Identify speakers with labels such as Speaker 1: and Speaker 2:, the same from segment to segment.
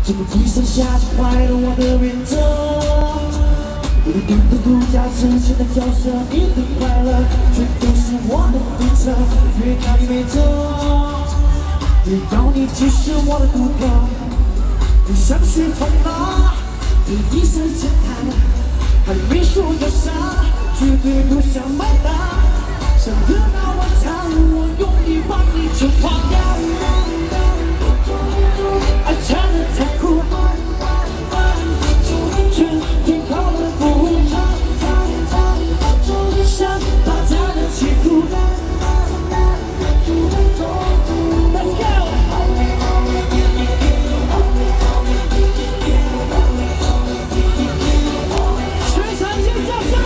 Speaker 1: 这个地上下起坏了我的原则。我的顶头度假之前的角色，你的快乐全都是我的赌车，越搞越没辙。越要你继续我的赌客，你想去从哪？你一生牵绊，还没说要杀，绝对不想买单。想热闹晚餐，我用力把你全放掉。爱缠得太酷，全天靠了不想把他的起伏。Let's go！ 全场尖叫声！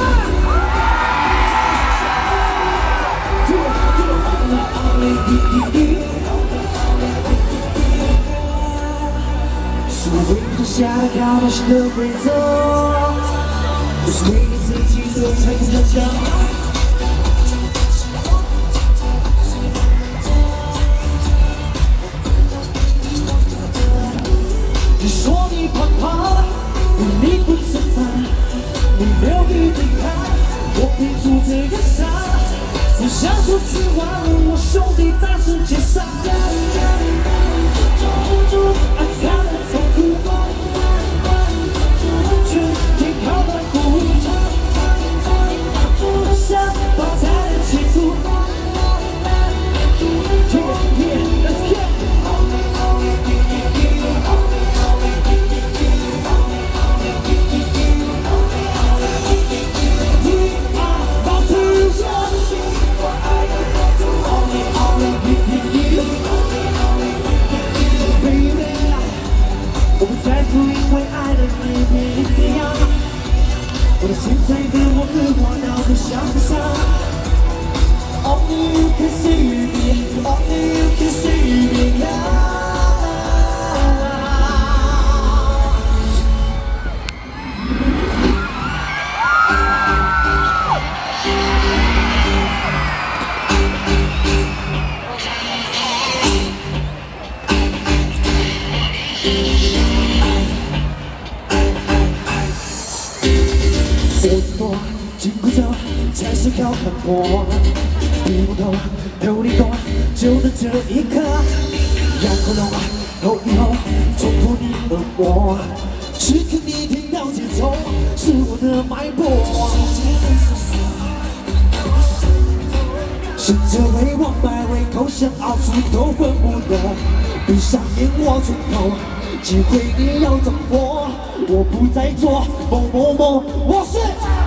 Speaker 1: 是为你下了高大上的规则，不是为你自己做才更坚强。你说你怕怕，你不吃饭，你流鼻涕汗，我拼出这个傻，只想出去玩，我兄弟大声解散。爱看得太酷，全天靠了鼓，想把他的起伏。Let's go！ 我不在乎因为爱的你变怎样，我的现在的我和我闹得像不像 ？Only you can see me, only you can see me now。紧箍咒才是高看破，比不透，有你懂，就等这一刻。咬口龙，吼一吼，冲破你耳膜。此刻你听到节奏，是我的脉搏。胜者为王，败为寇，想熬出头分不得。闭上眼握拳头，机会你要掌握。我不再做某某某，我是。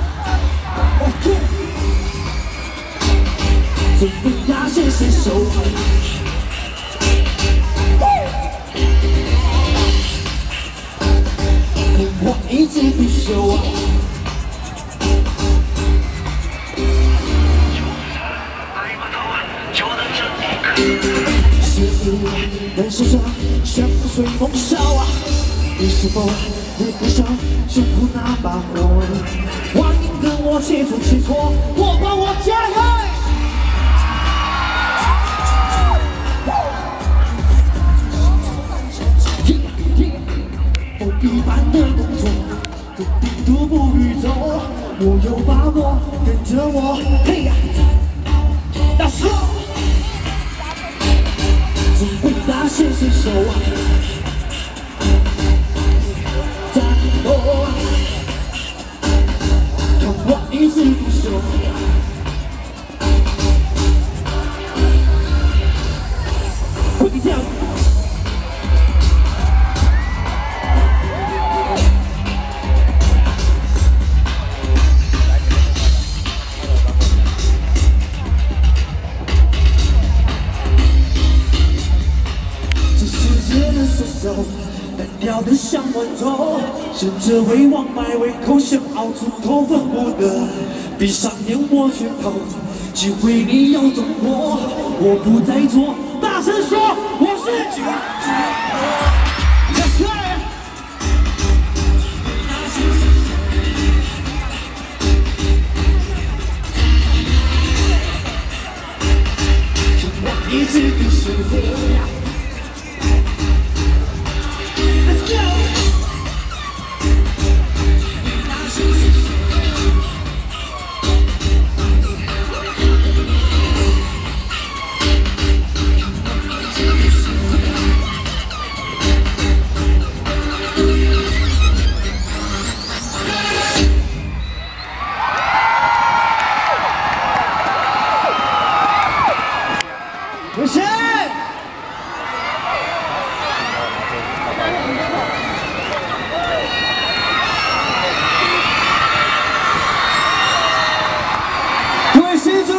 Speaker 1: 准备大显身手，我一直不休。是你人生中相随梦烧啊！你是否会感受胸口那把火？欢迎跟我切磋切磋，我帮我加油！风一般的动作，肯定独步宇宙。我有把握，跟着我，嘿呀，大手，准备大显身手啊！战斗，看我一直不休。快点跳！单调的像晚钟，胜者为王，败为寇，想熬出头分不得。闭上眼握拳头，机会你要掌握。我不再做，大声说，我是巨人。一直不是我。Let's go! 谢祝